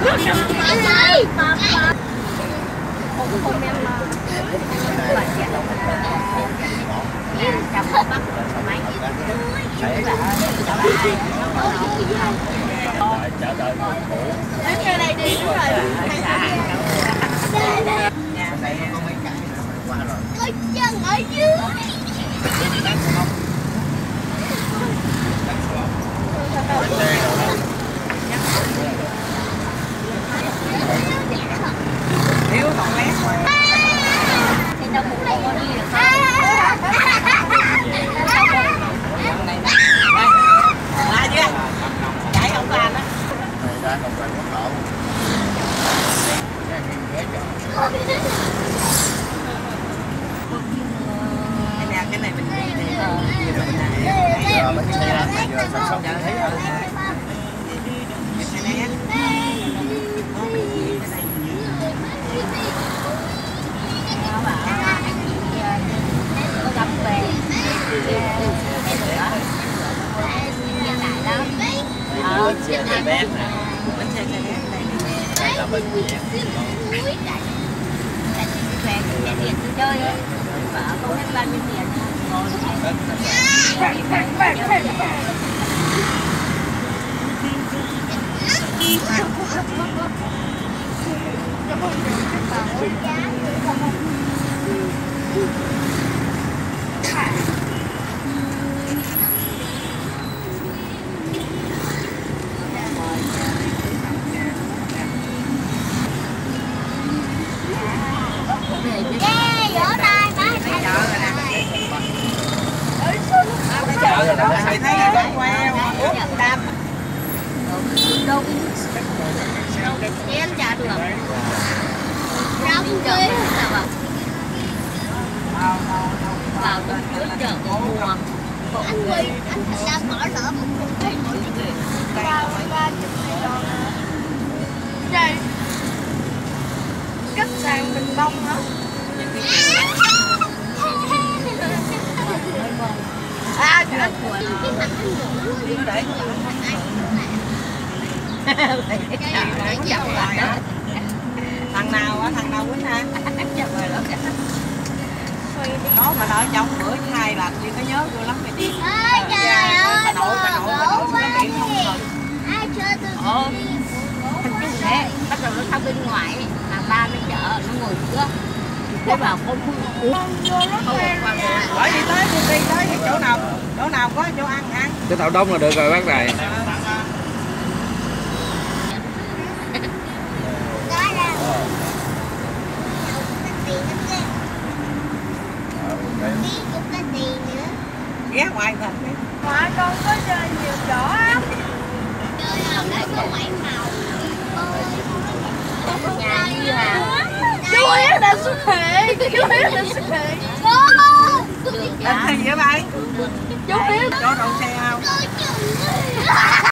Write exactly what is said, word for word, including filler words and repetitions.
Không em là chồng bắt máy đến đây đi đúng rồi. Nhà này có mấy cái qua rồi. Ôi chân ở dưới. Thiếu còn lét rồi. Thì đâu cũng đây có đi được không? Qua chưa? Chạy không qua đó. Này ra không phải quốc lộ. Cái này cái này mình đi đi. Giờ mình xe ra bây giờ sắp sắp thấy rồi. Bến xe Xe Bét nè, bến xe Xe Bét này, đây là bệnh viện. Là bệnh viện chơi vợ con hết ba mươi tiền thấy là đang queo uống đam đông em trả được rau quê vào trong trước chợ mùa anh Huy anh đang mở lỡ một cái đây khách sạn Bình Đông hả? À, trời ơi. Thằng nào á, thằng nào quýnh ha? Nó mà nói trong bữa thứ hai là chị có nhớ vô lắm mày đi. Trời ơi, Hà Nội, Hà Nội, Hà Nội xuống biển không rồi. Ờ, thằng chú thế, bắt đầu nó thao bên ngoài, mà ba nó chợ, nó ngồi giữa. Thế vào không uống. Bởi vì tới đi tới chỗ nào, chỗ nào có chỗ ăn ăn. Cái tàu đông là được rồi bác này. Ghé ngoài thật đi. Mà con có chơi gì